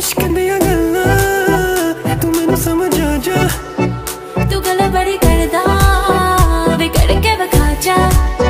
इश्क दिया गल्ला तू मैनू समझ आ जा, तू गल बड़ी करदा वे करके विखा जा।